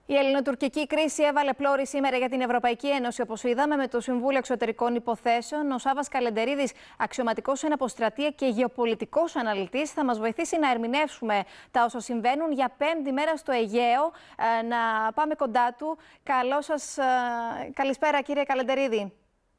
Η ελληνοτουρκική κρίση έβαλε πλώρη σήμερα για την Ευρωπαϊκή Ένωση, όπως είδαμε με το Συμβούλιο Εξωτερικών Υποθέσεων. Ο Σάββας Καλεντερίδης, αξιωματικός εναποστρατεία και γεωπολιτικός αναλυτής, θα μας βοηθήσει να ερμηνεύσουμε τα όσα συμβαίνουν για πέμπτη μέρα στο Αιγαίο. Να πάμε κοντά του. Καλησπέρα, κύριε Καλεντερίδη.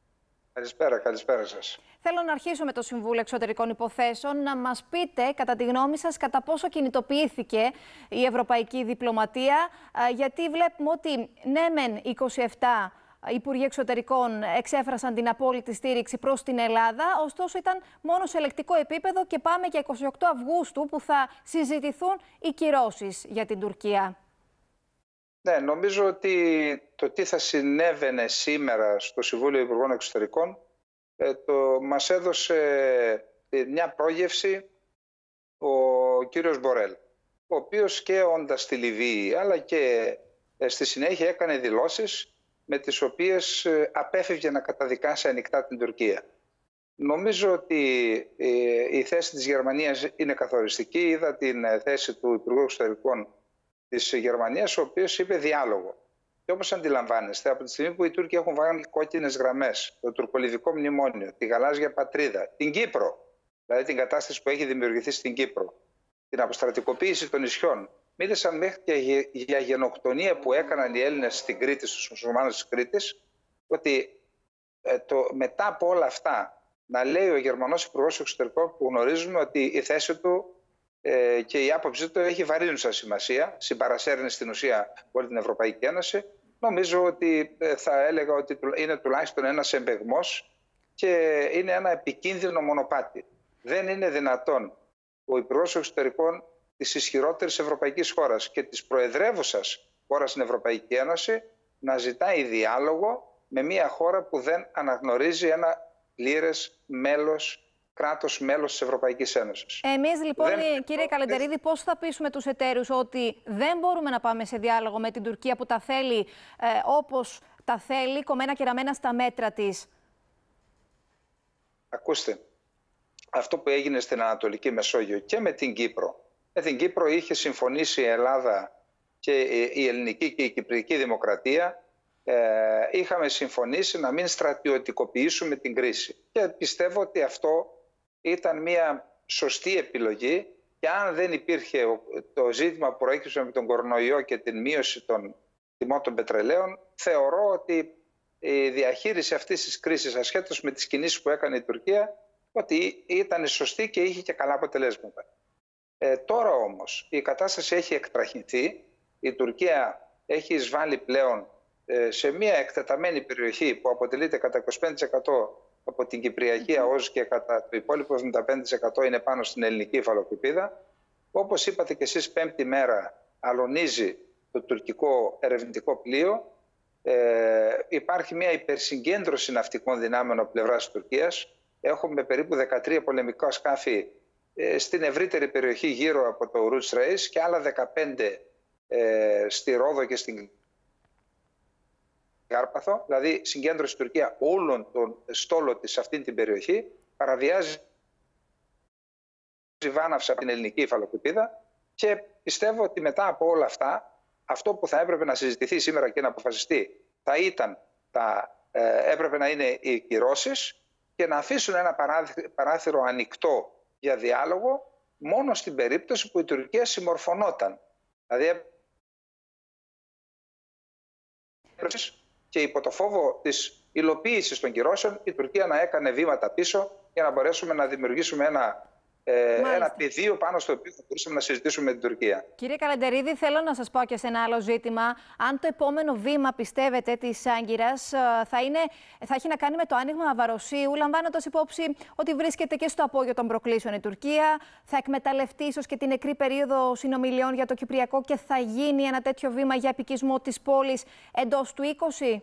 Καλησπέρα σας. Θέλω να αρχίσω με το Συμβούλιο Εξωτερικών Υποθέσεων. Να μας πείτε, κατά τη γνώμη σας, κατά πόσο κινητοποιήθηκε η ευρωπαϊκή διπλωματία, γιατί βλέπουμε ότι ναι μεν 27 Υπουργοί Εξωτερικών εξέφρασαν την απόλυτη στήριξη προς την Ελλάδα, ωστόσο ήταν μόνο σε ελεκτικό επίπεδο και πάμε για 28 Αυγούστου που θα συζητηθούν οι κυρώσεις για την Τουρκία. Ναι, νομίζω ότι το τι θα συνέβαινε σήμερα στο Συμβούλιο Υπουργών Εξωτερικών μας έδωσε μια πρόγευση ο κύριος Μπορέλ, ο οποίος και όντας στη Λιβύη αλλά και στη συνέχεια έκανε δηλώσεις με τις οποίες απέφευγε να καταδικάσει ανοιχτά την Τουρκία. Νομίζω ότι η θέση της Γερμανίας είναι καθοριστική. Είδα την θέση του Υπουργού Εξωτερικών της Γερμανίας, ο οποίος είπε διάλογο. Και όπως αντιλαμβάνεστε, από τη στιγμή που οι Τούρκοι έχουν βάλει κόκκινες γραμμές, το τουρκολιβικό μνημόνιο, τη γαλάζια πατρίδα, την Κύπρο, δηλαδή την κατάσταση που έχει δημιουργηθεί στην Κύπρο, την αποστρατικοποίηση των νησιών, μίλησαν μέχρι και για γενοκτονία που έκαναν οι Έλληνες στην Κρήτη, στους μουσουλμάνους της Κρήτης, ότι μετά από όλα αυτά να λέει ο Γερμανός Υπουργός Εξωτερικών, που γνωρίζουμε ότι η θέση του και η άποψή του έχει βαρύνουσα σημασία, συμπαρασέρνει στην ουσία όλη την Ευρωπαϊκή Ένωση. Νομίζω ότι θα έλεγα ότι είναι τουλάχιστον ένας εμπεγμός και είναι ένα επικίνδυνο μονοπάτι. Δεν είναι δυνατόν ο Υπουργός Εξωτερικών της ισχυρότερης ευρωπαϊκής χώρας και της προεδρεύουσας χώρας στην Ευρωπαϊκή Ένωση να ζητάει διάλογο με μια χώρα που δεν αναγνωρίζει ένα πλήρες κράτος μέλος της Ευρωπαϊκής Ένωσης. Εμείς λοιπόν, κύριε Καλεντερίδη, πώς θα πείσουμε τους εταίρους ότι δεν μπορούμε να πάμε σε διάλογο με την Τουρκία που τα θέλει όπως τα θέλει, κομμένα και ραμμένα στα μέτρα της? Ακούστε, αυτό που έγινε στην Ανατολική Μεσόγειο και με την Κύπρο. Με την Κύπρο είχε συμφωνήσει η Ελλάδα και η ελληνική και η κυπριακή δημοκρατία. Είχαμε συμφωνήσει να μην στρατιωτικοποιήσουμε την κρίση. Και πιστεύω ότι αυτό ήταν μια σωστή επιλογή και αν δεν υπήρχε το ζήτημα που προέκυψε με τον κορονοϊό και την μείωση των τιμών των πετρελαίων, θεωρώ ότι η διαχείριση αυτής της κρίσης ασχέτως με τις κινήσεις που έκανε η Τουρκία, ότι ήταν σωστή και είχε και καλά αποτελέσματα. Τώρα όμως η κατάσταση έχει εκτραχυνθεί, η Τουρκία έχει εισβάλει πλέον σε μια εκτεταμένη περιοχή που αποτελείται κατά 25% από την Κυπριακή ΑΟΣ και κατά το υπόλοιπο 75% είναι πάνω στην ελληνική υφαλοκρηπίδα. Όπως είπατε και εσείς, πέμπτη μέρα αλωνίζει το τουρκικό ερευνητικό πλοίο. Υπάρχει μια υπερσυγκέντρωση ναυτικών δυνάμεων από πλευράς της Τουρκίας. Έχουμε περίπου 13 πολεμικά σκάφη στην ευρύτερη περιοχή γύρω από το Ρούτς Ρέις και άλλα 15 στη Ρόδο και στην Κάρπαθο, δηλαδή συγκέντρωσε η Τουρκία όλων τον στόλο της σε αυτήν την περιοχή, παραβιάζει βάναυσα από την ελληνική υφαλοκρηπίδα και πιστεύω ότι μετά από όλα αυτά, αυτό που θα έπρεπε να συζητηθεί σήμερα και να αποφασιστεί έπρεπε να είναι οι κυρώσεις και να αφήσουν ένα παράθυρο ανοιχτό για διάλογο μόνο στην περίπτωση που η Τουρκία συμμορφωνόταν. Δηλαδή, και υπό το φόβο της υλοποίησης των κυρώσεων η Τουρκία να έκανε βήματα πίσω για να μπορέσουμε να δημιουργήσουμε ένα πεδίο πάνω στο οποίο θα μπορούσαμε να συζητήσουμε με την Τουρκία. Κύριε Καλεντερίδη, θέλω να σας πω και σε ένα άλλο ζήτημα. Αν το επόμενο βήμα, πιστεύετε, της Άγκυρας θα έχει να κάνει με το άνοιγμα Αβαροσίου, λαμβάνοντας υπόψη ότι βρίσκεται και στο απόγειο των προκλήσεων η Τουρκία, θα εκμεταλλευτεί ίσως και την νεκρή περίοδο συνομιλιών για το Κυπριακό και θα γίνει ένα τέτοιο βήμα για επικισμό της πόλης εντός του 20?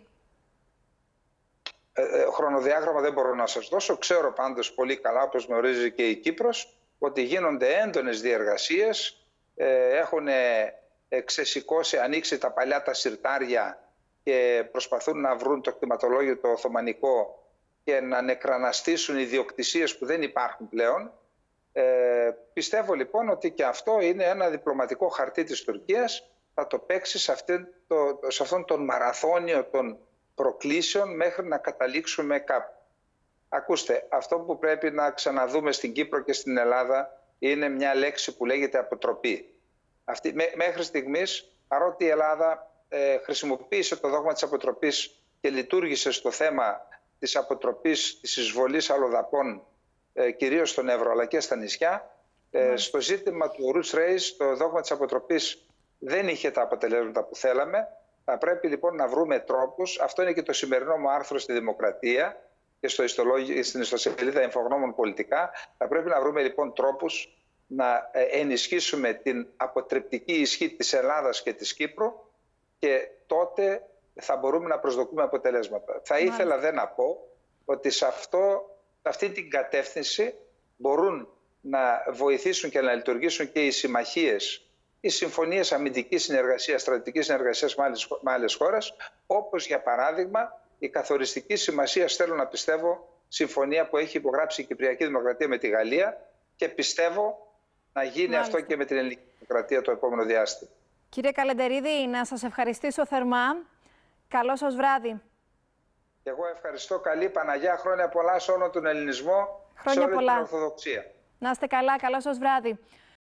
Χρονοδιάγραμμα δεν μπορώ να σας δώσω. Ξέρω πάντως πολύ καλά, όπως γνωρίζει και η Κύπρος, ότι γίνονται έντονες διεργασίες. Έχουν ξεσηκώσει, ανοίξει τα παλιά τα συρτάρια και προσπαθούν να βρουν το κτηματολόγιο το οθωμανικό και να νεκραναστήσουν ιδιοκτησίες που δεν υπάρχουν πλέον. Πιστεύω λοιπόν ότι και αυτό είναι ένα διπλωματικό χαρτί της Τουρκίας, θα το παίξει σε αυτόν τον μαραθώνιο των προκλήσεων μέχρι να καταλήξουμε κάπου. Ακούστε, αυτό που πρέπει να ξαναδούμε στην Κύπρο και στην Ελλάδα είναι μια λέξη που λέγεται αποτροπή. Μέχρι στιγμής, παρότι η Ελλάδα χρησιμοποίησε το δόγμα της αποτροπής και λειτουργήσε στο θέμα της αποτροπής της εισβολής αλλοδαπών, κυρίως στον Εύρο αλλά και στα νησιά, στο ζήτημα του Roots Race το δόγμα της αποτροπής δεν είχε τα αποτελέσματα που θέλαμε. Θα πρέπει λοιπόν να βρούμε τρόπους. Αυτό είναι και το σημερινό μου άρθρο στη Δημοκρατία και στην ιστοσελίδα Infognomon Πολιτικά. Θα πρέπει να βρούμε λοιπόν τρόπους να ενισχύσουμε την αποτρεπτική ισχύ της Ελλάδας και της Κύπρου και τότε θα μπορούμε να προσδοκούμε αποτελέσματα. Θα ήθελα δε να πω ότι σε αυτή την κατεύθυνση μπορούν να βοηθήσουν και να λειτουργήσουν και οι συμμαχίες, οι συμφωνίες αμυντικής συνεργασίας, στρατηγικής συνεργασίας με άλλες χώρες, όπως για παράδειγμα η καθοριστική σημασία, θέλω να πιστεύω, συμφωνία που έχει υπογράψει η Κυπριακή Δημοκρατία με τη Γαλλία και πιστεύω να γίνει αυτό και με την Ελληνική Δημοκρατία το επόμενο διάστημα. Κύριε Καλεντερίδη, να σας ευχαριστήσω θερμά. Καλό σας βράδυ. Και εγώ ευχαριστώ. Καλή Παναγιά. Χρόνια πολλά σε όλο τον ελληνισμό, σε όλη την Ορθοδοξία. Να είστε καλά. Καλό σας βράδυ.